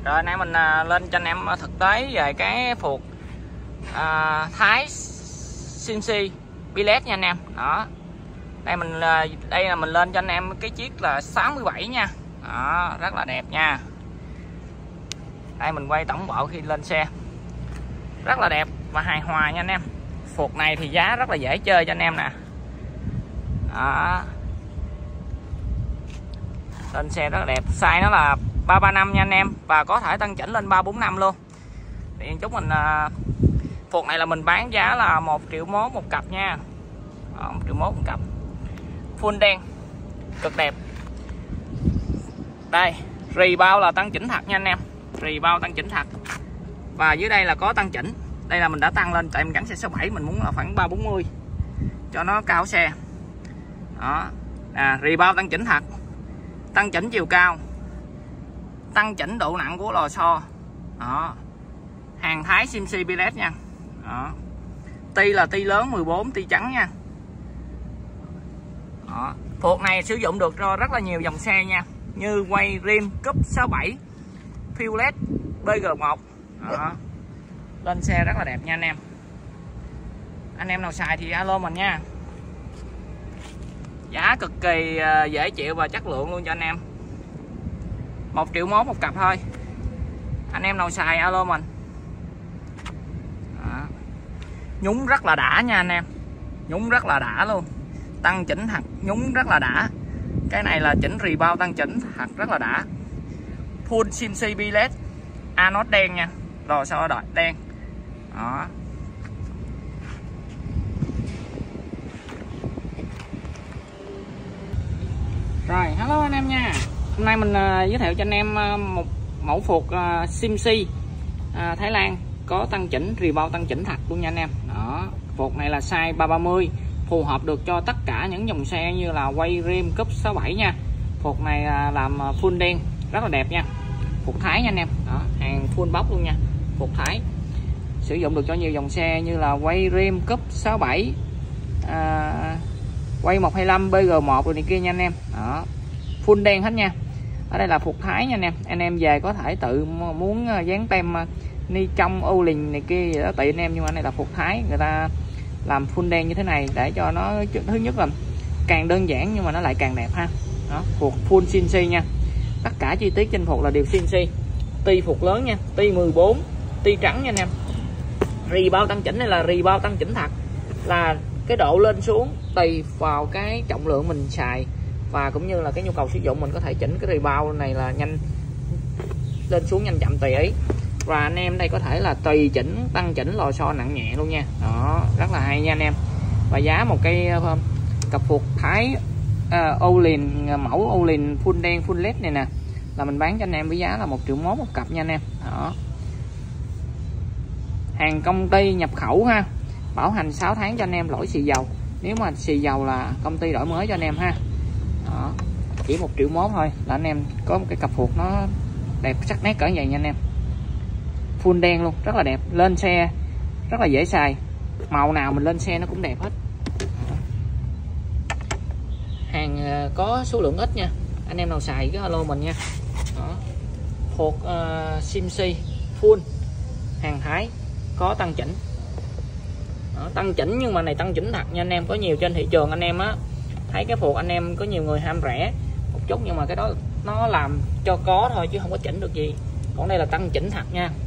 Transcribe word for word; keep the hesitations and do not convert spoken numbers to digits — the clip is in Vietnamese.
Rồi nay mình à, lên cho anh em thực tế về cái phuộc à, Thái xê en xê Billet nha anh em. Đó. Đây mình đây là mình lên cho anh em cái chiếc là sáu mươi bảy nha. Đó, rất là đẹp nha. Đây mình quay tổng bộ khi lên xe. Rất là đẹp và hài hòa nha anh em. Phuộc này thì giá rất là dễ chơi cho anh em nè. Đó. Lên xe rất là đẹp. Size nó là ba ba năm nha anh em, và có thể tăng chỉnh lên ba bốn năm luôn. Thì chúng mình uh, phuộc này là mình bán giá là một triệu mốt một cặp nha. Đó, một triệu mốt một cặp. Full đen. Cực đẹp. Đây, rì bao là tăng chỉnh thật nha anh em. Rì bao tăng chỉnh thật. Và dưới đây là có tăng chỉnh. Đây là mình đã tăng lên tại mình gắn xe sáu bảy, mình muốn là khoảng ba bốn mươi cho nó cao xe. Đó. À, rì bao tăng chỉnh thật. Tăng chỉnh chiều cao, tăng chỉnh độ nặng của lò xo. Đó. Hàng Thái xê en xê Billet nha. Đó. Ti là ti lớn mười bốn, ti trắng nha. Đó. Phuộc này sử dụng được cho rất là nhiều dòng xe nha, như quay rim Cúp sáu bảy, Fuelet, bê giê một. Đó. Lên xe rất là đẹp nha anh em. Anh em nào xài thì alo mình nha. Giá cực kỳ dễ chịu và chất lượng luôn cho anh em. Một triệu mốt một cặp thôi. Anh em nào xài alo mình. Đó. Nhúng rất là đã nha anh em. Nhúng rất là đã luôn. Tăng chỉnh thật, nhúng rất là đã. Cái này là chỉnh rì bao tăng chỉnh thật rất là đã. Full xê en xê Billet, anode đen nha, lò xo đỏ đen. Đó. Rồi, hello anh em nha. Hôm nay mình uh, giới thiệu cho anh em uh, một mẫu phuộc uh, xê en xê uh, Thái Lan có tăng chỉnh, rì bao tăng chỉnh thật luôn nha anh em. Đó, phuộc này là size ba ba mươi, phù hợp được cho tất cả những dòng xe như là quay rim Cúp sáu bảy nha. Phuộc này uh, làm full đen, rất là đẹp nha. Phuộc Thái nha anh em. Đó, hàng full box luôn nha. Phuộc Thái sử dụng được cho nhiều dòng xe như là quay rim Cúp sáu bảy, uh, quay một hai lăm, bê giê một rồi này kia nha anh em. Đó, full đen hết nha. Ở đây là phuộc Thái nha anh em. Anh em về có thể tự muốn dán tem ni trong ô lình này kia gì đó tùy anh em, nhưng mà này là phuộc Thái, người ta làm full đen như thế này để cho nó, thứ nhất là càng đơn giản nhưng mà nó lại càng đẹp ha. Đó, phuộc full xê en xê nha. Tất cả chi tiết trên phuộc là đều xê en xê. Ti phuộc lớn nha, ti mười bốn, ti trắng nha anh em. Rì bao tăng chỉnh này là rì bao tăng chỉnh thật, là cái độ lên xuống tùy vào cái trọng lượng mình xài và cũng như là cái nhu cầu sử dụng, mình có thể chỉnh cái rì bao này là nhanh lên xuống nhanh chậm tùy ý. Và anh em đây có thể là tùy chỉnh tăng chỉnh lò xo nặng nhẹ luôn nha. Đó, rất là hay nha anh em. Và giá một cây uh, cặp phuộc Thái uh, Olin, mẫu Olin full đen full led này nè, là mình bán cho anh em với giá là một triệu mốt một cặp nha anh em. Đó, hàng công ty nhập khẩu ha, bảo hành sáu tháng cho anh em lỗi xì dầu. Nếu mà xì dầu là công ty đổi mới cho anh em ha. Đó, chỉ một triệu mốt thôi là anh em có một cái cặp phuộc nó đẹp sắc nét cỡ vậy nha anh em. Full đen luôn, rất là đẹp. Lên xe rất là dễ xài, màu nào mình lên xe nó cũng đẹp hết. Hàng có số lượng ít nha, anh em nào xài cứ alo mình nha. Đó, phuộc uh, xê en xê full hàng Thái có tăng chỉnh. Đó, tăng chỉnh nhưng mà này tăng chỉnh thật nha anh em. Có nhiều trên thị trường anh em á thấy cái phuộc anh em có nhiều người ham rẻ một chút, nhưng mà cái đó nó làm cho có thôi chứ không có chỉnh được gì. Còn đây là tăng chỉnh thật nha.